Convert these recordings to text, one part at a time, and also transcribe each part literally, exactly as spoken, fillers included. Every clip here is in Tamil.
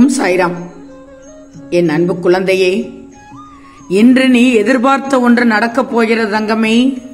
ஓம் சாய்ராம். என் அன்பு குழந்தையே, இன்று நீ எதிர்பார்த்த ஒன்று நடக்கப் போகிறது தங்கமே.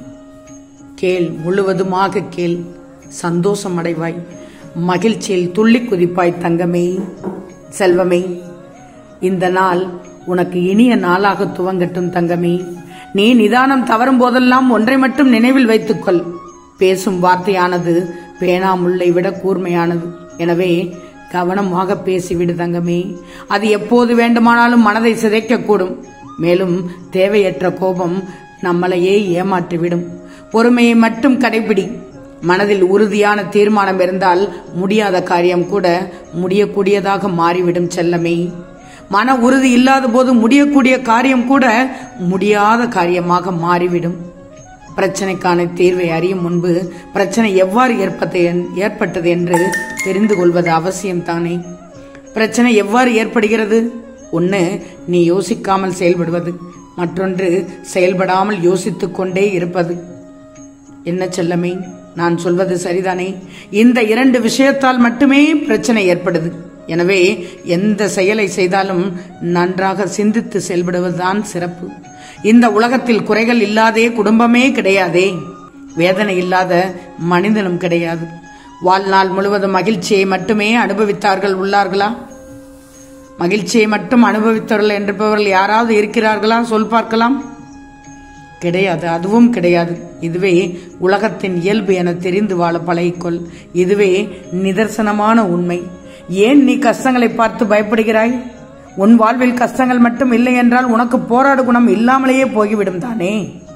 கேள், முழுவதுமாக கேள். சந்தோஷம் அடைவாய், மகிழ்ச்சியில் துள்ளி குதிப்பாய் தங்கமே. செல்வமே, இந்த நாள் உனக்கு இனிய நாளாக துவங்கட்டும் தங்கமே. நீ நிதானம் தவறும் போதெல்லாம் ஒன்றை மட்டும் நினைவில் வைத்துக்கொள். பேசும் வார்த்தையானது பேனா முல்லை விட கூர்மையானது. எனவே கவனமாக பேசிவிடு தங்கமே. அது எப்போது வேண்டுமானாலும் மனதை சிதைக்கக்கூடும். மேலும் தேவையற்ற கோபம் நம்மளையே ஏமாற்றிவிடும். பொறுமையை மட்டும் கடைபிடி. மனதில் உறுதியான தீர்மானம் இருந்தால் முடியாத காரியம் கூட முடியக்கூடியதாக மாறிவிடும் செல்லமே. மன உறுதி இல்லாத போது முடியக்கூடிய காரியம் கூட முடியாத காரியமாக மாறிவிடும். பிரச்சனைக்கான தீர்வை அறியும் முன்பு பிரச்சனை எவ்வாறு ஏற்பட்டது என்று தெரிந்து கொள்வது அவசியம் தானே. பிரச்சனை எவ்வாறு ஏற்படுகிறது? ஒன்று, நீ யோசிக்காமல் செயல்படுவது. மற்றொன்று, செயல்படாமல் யோசித்துக் கொண்டே இருப்பது. என்ன செல்லமே, நான் சொல்வது சரிதானே? இந்த இரண்டு விஷயத்தால் மட்டுமே பிரச்சனை ஏற்படுது. எனவே எந்த செயலை செய்தாலும் நன்றாக சிந்தித்து செயல்படுவதுதான் சிறப்பு. இந்த உலகத்தில் குறைகள் இல்லாதே குடும்பமே கிடையாதே, வேதனை இல்லாத மனிதனும் கிடையாது. வாழ்நாள் முழுவதும் மகிழ்ச்சியை மட்டுமே அனுபவித்தார்கள் உள்ளார்களா? மகிழ்ச்சியை மட்டும் அனுபவித்தவர்கள் என்பவர்கள் யாராவது இருக்கிறார்களா? சொல் பார்க்கலாம். கிடையாது, அதுவும் கிடையாது. இதுவே உலகத்தின் இயல்பு என தெரிந்து வாழ பழகிக்கொள். இதுவே நிதர்சனமான உண்மை. ஏன் நீ கஷ்டங்களை பார்த்து பயப்படுகிறாய்? உன் வாழ்வில் கஷ்டங்கள் மட்டும் இல்லை என்றால் உனக்கு போராடு குணம் இல்லாமலேயே போய்விடும் தானே.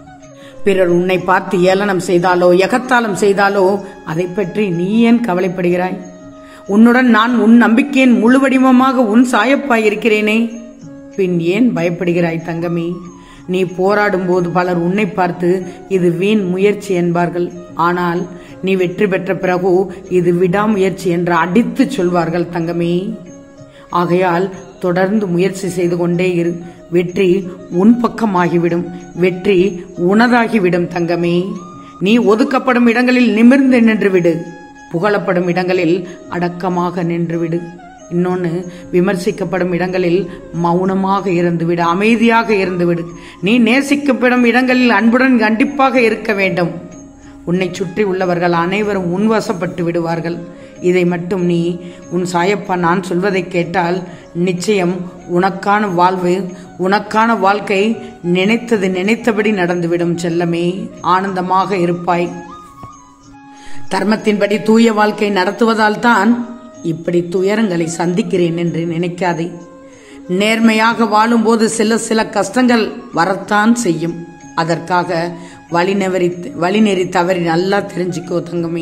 பிறர் உன்னை பார்த்து ஏளனம் செய்தாலோ எகத்தாளம் செய்தாலோ அதை பற்றி நீ ஏன் கவலைப்படுகிறாய்? உன்னுடன் நான் உன் நம்பிக்கையின் முழு வடிவமாக உன் சாயப்பாய் இருக்கிறேனே. பின் ஏன் பயப்படுகிறாய் தங்கமே? நீ போராடும் போது பலர் உன்னை பார்த்து இது வீண் முயற்சி என்பார்கள். ஆனால் நீ வெற்றி பெற்ற பிறகு இது விடாமுயற்சி என்று அடித்து சொல்வார்கள் தங்கமே. ஆகையால் தொடர்ந்து முயற்சி செய்து கொண்டே இரு. வெற்றி உன் பக்கமாகிவிடும். வெற்றி உனதாகிவிடும் தங்கமே. நீ ஒதுக்கப்படும் இடங்களில் நிமிர்ந்து நின்றுவிடு. புகழப்படும் இடங்களில் அடக்கமாக நின்றுவிடு. இன்னொன்னு, விமர்சிக்கப்படும் இடங்களில் மௌனமாக இருந்துவிடு, அமைதியாக இருந்துவிடு. நீ நேசிக்கப்படும் இடங்களில் அன்புடன் கண்டிப்பாக இருக்க வேண்டும். உன்னை சுற்றி உள்ளவர்கள் அனைவரும் உன்வசப்பட்டு விடுவார்கள். இதை மட்டும் நீ உன் சாயப்பா நான் சொல்வதை கேட்டால் நிச்சயம் உனக்கான வாழ்வு, உனக்கான வாழ்க்கை நினைத்தது நினைத்தபடி நடந்துவிடும் செல்லமே. ஆனந்தமாக இருப்பாய். தர்மத்தின்படி தூய வாழ்க்கை நடத்துவதால் தான் இப்படி துயரங்களை சந்திக்கிறேன் என்று நினைக்காதே. நேர்மையாக வாழும்போது சில சில கஷ்டங்கள் வரத்தான் செய்யும். அதற்காக வழிநெறி வழிநெறி தவறி நல்லா தெரிஞ்சுக்கோ தங்கமே.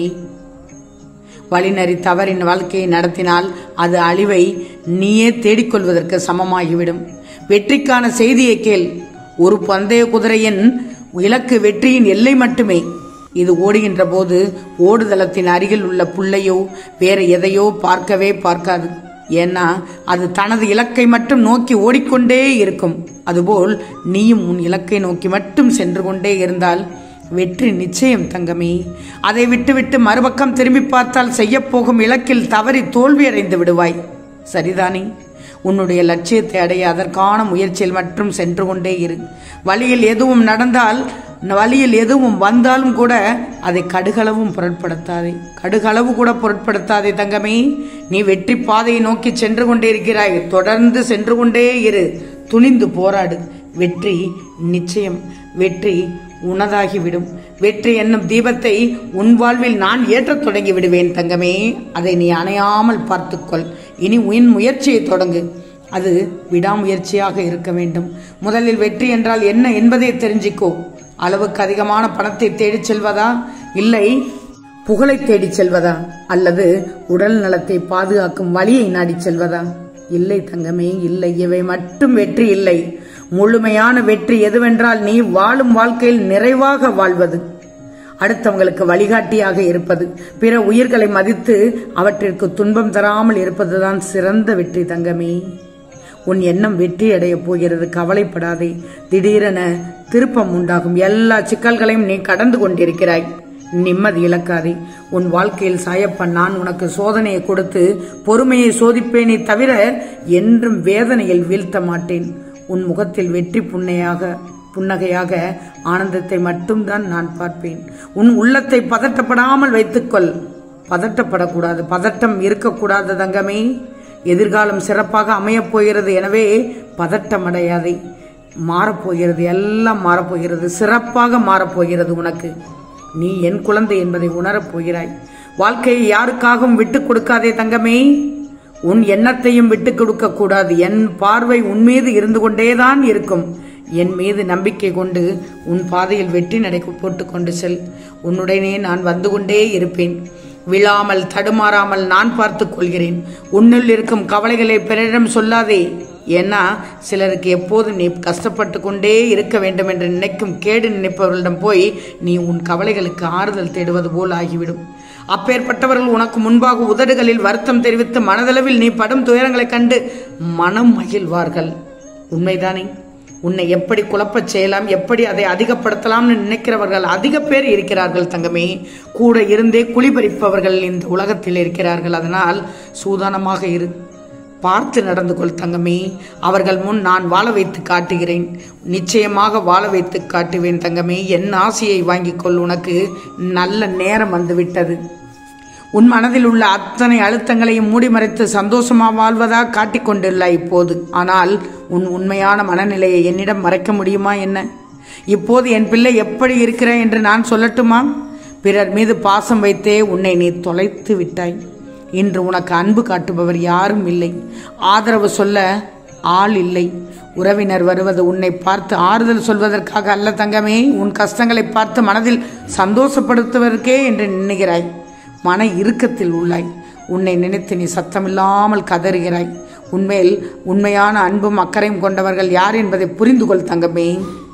வழிநெறி தவறின் வாழ்க்கையை நடத்தினால் அது அழிவை நீயே தேடிக்கொள்வதற்கு சமமாகிவிடும். வெற்றிக்கான செய்தியை கேள். ஒரு பந்தய குதிரையின் இலக்கு வெற்றியின் எல்லை மட்டுமே. இது ஓடுகின்ற போது ஓடுதளத்தின் அருகில் உள்ள புல்லையோ வேற எதையோ பார்க்கவே பார்க்காது. ஏன்னா அது தனது இலக்கை மட்டும் நோக்கி ஓடிக்கொண்டே இருக்கும். அதுபோல் நீயும் உன் இலக்கை நோக்கி மட்டும் சென்று கொண்டே இருந்தால் வெற்றி நிச்சயம் தங்கமே. அதை விட்டுவிட்டு மறுபக்கம் திரும்பி பார்த்தால் செய்ய போகும் இலக்கில் தவறி தோல்வி அடைந்து விடுவாய். சரிதானே? உன்னுடைய லட்சியத்தை அடைய அதற்கான முயற்சியில் மட்டும் சென்று கொண்டே இரு. வழியில் எதுவும் நடந்தால், வழியில் எதுவும் வந்தாலும் கூட அதை கடுகளவும் பொருட்படுத்தாதே. கடுகளவு கூட பொருட்படுத்தாதே தங்கமே. நீ வெற்றி பாதையை நோக்கி சென்று கொண்டே இருக்கிறாய். தொடர்ந்து சென்று கொண்டே இரு. துணிந்து போராடு. வெற்றி நிச்சயம். வெற்றி உனதாகிவிடும். வெற்றி என்னும் தீபத்தை உன் வாழ்வில் நான் ஏற்றத் தொடங்கி விடுவேன் தங்கமே. அதை நீ அணையாமல் பார்த்துக்கொள். இனி உன் முயற்சியை தொடங்கு. அது விடாமுயற்சியாக இருக்க வேண்டும். முதலில் வெற்றி என்றால் என்ன என்பதை தெரிஞ்சிக்கோ. அளவுக்கு அதிகமான பணத்தை தேடிச் செல்வதா, இல்லை புகழை தேடிச் செல்வதா, அல்லது உடல் நலத்தை பாதுகாக்கும் வழியை நாடிச் செல்வதா? இல்லை தங்கமே, இல்லை. இவை மட்டும் வெற்றி இல்லை. முழுமையான வெற்றி எதுவென்றால் நீ வாழும் வாழ்க்கையில் நிறைவாக வாழ்வது, அடுத்தவங்களுக்கு வழிகாட்டியாக இருப்பது, பிற உயிர்களை மதித்து அவற்றிற்கு துன்பம் தராமல் இருப்பதுதான் சிறந்த வெற்றி தங்கமே. உன் எண்ணம் வெற்றி அடைய போகிறது. கவலைப்படாதே. திடீரென திருப்பம் உண்டாகும். எல்லா சிக்கல்களையும் நீ கடந்து கொண்டிருக்கிறாய். நிம்மதி இழக்காதே. உன் வாழ்க்கையில் சாயப்பன் நான் உனக்கு சோதனையை கொடுத்து பொறுமையை சோதிப்பேனே தவிர என்றும் வேதனையில் வீழ்த்த மாட்டேன். உன் முகத்தில் வெற்றி புன்னையாக புன்னகையாக ஆனந்தத்தை மட்டும்தான் நான் பார்ப்பேன். உன் உள்ளத்தை பதட்டப்படாமல் வைத்துக்கொள். பதட்டப்படக்கூடாது, பதட்டம் இருக்கக்கூடாது தங்கமே. எதிர்காலம் சிறப்பாக அமையப் போகிறது. எனவே பதட்டம் அடையாதே. மாறப்போகிறது, எல்லாம் மாறப்போகிறது, சிறப்பாக மாறப்போகிறது. உனக்கு நீ என் குழந்தை என்பதை உணரப் போகிறாய். வாழ்க்கையை யாருக்காகவும் விட்டுக் கொடுக்காதே தங்கமே. உன் எண்ணத்தையும் விட்டுக் கொடுக்க கூடாது. என் பார்வை உன் மீது இருந்து கொண்டேதான் இருக்கும். என் மீது நம்பிக்கை கொண்டு உன் பாதையில் வெற்றி நடை போட்டுக் கொண்டு செல். உன்னுடனே நான் வந்து கொண்டே இருப்பேன். விழாமல் தடுமாறாமல் நான் பார்த்துக் கொள்கிறேன். உன்னுள் இருக்கும் கவலைகளை பிறரிடம் சொல்லாதே. ஏன்னா சிலருக்கு எப்போதும் நீ கஷ்டப்பட்டு கொண்டே இருக்க வேண்டும் என்று நினைக்கும் கேடு நினைப்பவர்களிடம் போய் நீ உன் கவலைகளுக்கு ஆறுதல் தேடுவது போல் ஆகிவிடும். அப்பேற்பட்டவர்கள் உனக்கு முன்பாக உதடுகளில் வருத்தம் தெரிவித்து மனதளவில் நீ படும் துயரங்களை கண்டு மனம் மகிழ்வார்கள். உண்மைதானே? உன்னை எப்படி குழப்பச் செய்யலாம், எப்படி அதை அதிகப்படுத்தலாம்னு நினைக்கிறவர்கள் அதிக பேர் இருக்கிறார்கள் தங்கமே. கூட இருந்தே குளிபறிப்பவர்கள் இந்த உலகத்தில் இருக்கிறார்கள். அதனால் சூதானமாக இரு. பார்த்து நடந்து கொள் தங்கமே. அவர்கள் முன் நான் வாழ வைத்து காட்டுகிறேன். நிச்சயமாக வாழ வைத்து காட்டுவேன் தங்கமே. என் ஆசையை வாங்கிக் கொள். உனக்கு நல்ல நேரம் வந்துவிட்டது. உன் மனதில் உள்ள அத்தனை அழுத்தங்களையும் மூடி மறைத்து சந்தோஷமாக வாழ்வதாக காட்டிக்கொண்டுள்ள இப்போது. ஆனால் உன் உண்மையான மனநிலையை என்னிடம் மறைக்க முடியுமா என்ன? இப்போது என் பிள்ளை எப்படி இருக்கிற என்று நான் சொல்லட்டுமா? பிறர் மீது பாசம் வைத்தே உன்னை நீ தொலைத்து விட்டாய். இன்று உனக்கு அன்பு காட்டுபவர் யாரும் இல்லை. ஆதரவு சொல்ல ஆள் இல்லை. உறவினர் வருவது உன்னை பார்த்து ஆறுதல் சொல்வதற்காக அல்ல தங்கமே. உன் கஷ்டங்களை பார்த்து மனதில் சந்தோஷப்படுத்துவதற்கே என்று நினைக்கிறாய். மன இறுக்கத்தில் உள்ளாய். உன்னை நினைத்து நீ சத்தமில்லாமல் கதறுகிறாய். உன்மேல் உண்மையான அன்பும் அக்கறையும் கொண்டவர்கள் யார் என்பதை புரிந்து கொள் தங்கமே.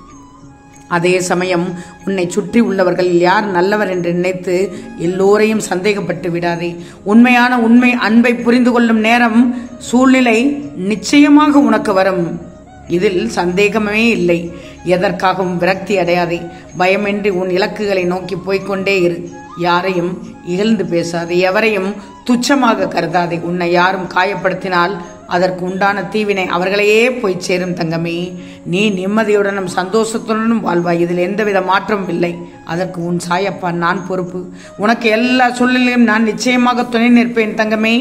அதே சமயம் உன்னை சுற்றி உள்ளவர்கள் யார் நல்லவர் என்று நினைத்து எல்லோரையும் சந்தேகப்பட்டு விடாதே. உண்மையான உண்மை அன்பை புரிந்து கொள்ளும் நேரம் சூழ்நிலை நிச்சயமாக உனக்கு வரும். இதில் சந்தேகமே இல்லை. எதற்காகவும் விரக்தி அடையாதே. பயமின்றி உன் இலக்குகளை நோக்கி போய்கொண்டே இரு. யாரையும் இகழ்ந்து பேசாதே. எவரையும் துச்சமாக கருதாதே. உன்னை யாரும் காயப்படுத்தினால் அதற்கு உண்டான தீவினை அவர்களையே போய் சேரும் தங்கமே. நீ நிம்மதியுடனும் சந்தோஷத்துடனும் வாழ்வாய். இதில் எந்தவித மாற்றமும் இல்லை. அதற்கு உன் சாயப்பா நான் பொறுப்பு. உனக்கு எல்லா சூழ்நிலையும் நான் நிச்சயமாக துணை நிற்பேன் தங்கமே.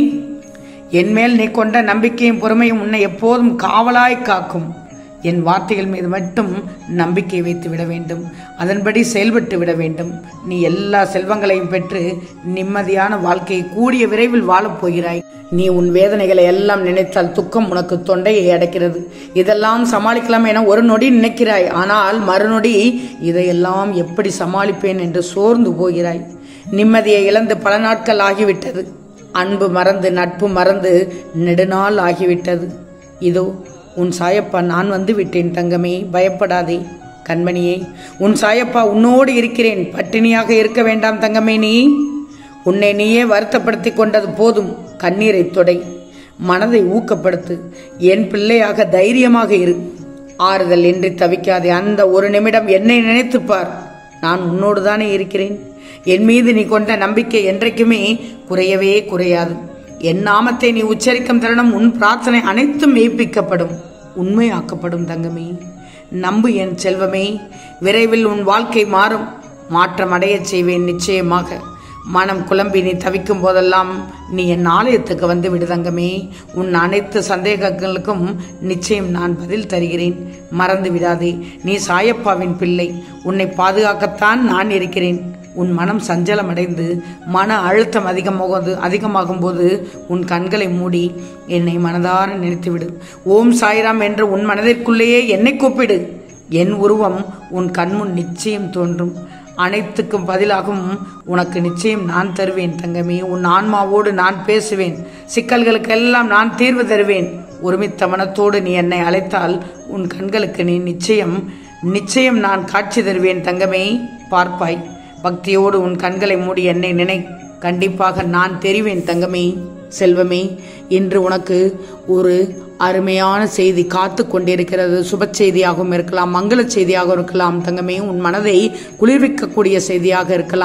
என்மேல் நீ கொண்ட நம்பிக்கையும் பொறுமையும் உன்னை எப்போதும் காவலாய் காக்கும். என் வார்த்தைகள் மீது மட்டும் நம்பிக்கை வைத்து விட வேண்டும். அதன்படி செயல்பட்டு விட வேண்டும். நீ எல்லா செல்வங்களையும் பெற்று நிம்மதியான வாழ்க்கையை கூடிய விரைவில் வாழப் போகிறாய். நீ உன் வேதனைகளை எல்லாம் நினைத்தால் துக்கம் உனக்கு தொண்டையை அடைக்கிறது. இதெல்லாம் சமாளிக்கலாம் என ஒரு நொடி நினைக்கிறாய். ஆனால் மறுநொடி இதையெல்லாம் எப்படி சமாளிப்பேன் என்று சோர்ந்து போகிறாய். நிம்மதியை இழந்து பல நாட்கள் ஆகிவிட்டது. அன்பு மறந்து நட்பு மறந்து நெடுநாள் ஆகிவிட்டது. இதோ உன் சாயப்பா நான் வந்து விட்டேன் தங்கமே. பயப்படாதே கண்மணியே. உன் சாயப்பா உன்னோடு இருக்கிறேன். பட்டினியாக இருக்க வேண்டாம் தங்கமே. நீ உன்னை நீயே வருத்தப்படுத்தி கொண்டது போதும். கண்ணீரை தொடை. மனதை ஊக்கப்படுத்து. என் பிள்ளையாக தைரியமாக இரு. ஆறுதல் இன்றி தவிக்காதே. அந்த ஒரு நிமிடம் என்னை நினைத்துப்பார். நான் உன்னோடு தானே இருக்கிறேன். என் மீது நீ கொண்ட நம்பிக்கை என்றைக்குமே குறையவே குறையாது. என் நாமத்தை நீ உச்சரிக்கும் தருணம் உன் பிரார்த்தனை அனைத்தும் மெய்ப்பிக்கப்படும், உண்மையாக்கப்படும் தங்கமே. நம்பு என் செல்வமே. விரைவில் உன் வாழ்க்கை மாறும். மாற்றம் அடைய செய்வேன் நிச்சயமாக. மனம் குழம்பி நீ தவிக்கும் போதெல்லாம் நீ என் ஆலயத்துக்கு வந்து விடு தங்கமே. உன் அனைத்து சந்தேகங்களுக்கும் நிச்சயம் நான் பதில் தருகிறேன். மறந்து விடாதே. நீ சாயப்பாவின் பிள்ளை. உன்னை பாதுகாக்கத்தான் நான் இருக்கிறேன். உன் மனம் சஞ்சலம் அடைந்து மன அழுத்தம் அதிகமாக அதிகமாகும் போது உன் கண்களை மூடி என்னை மனதார நினைத்துவிடு. ஓம் சாய்ராம் என்று உன் மனதிற்குள்ளேயே என்னை கூப்பிடு. என் உருவம் உன் கண்முன் நிச்சயம் தோன்றும். அனைத்துக்கும் பதிலாகவும் உனக்கு நிச்சயம் நான் தருவேன் தங்கமே. உன் ஆன்மாவோடு நான் பேசுவேன். சிக்கல்களுக்கெல்லாம் நான் தீர்வு தருவேன். ஒருமித்த மனத்தோடு நீ என்னை அழைத்தால் உன் கண்களுக்கு நீ நிச்சயம் நிச்சயம் நான் காட்சி தருவேன் தங்கமே. பார்ப்பாய். பக்தியோடு உன் கண்களை மூடி என்னை நினை. கண்டிப்பாக நான் தெரிவேன் தங்கமே. செல்வமே, இன்று உனக்கு ஒரு அருமையான செய்தி காத்து கொண்டிருக்கிறது. சுப செய்தியாகவும் இருக்கலாம், மங்கள செய்தியாக இருக்கலாம் தங்கமே. உன் மனதை குளிர்விக்கக்கூடிய செய்தியாக இருக்கலாம்.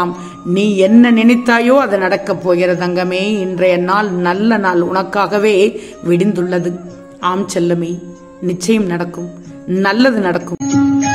நீ என்ன நினைத்தாயோ அது நடக்கப் போகிறது தங்கமே. இன்றைய நாள் நல்ல நாள் உனக்காகவே விடிந்துள்ளது. ஆம் செல்லமே, நிச்சயம் நடக்கும், நல்லது நடக்கும்.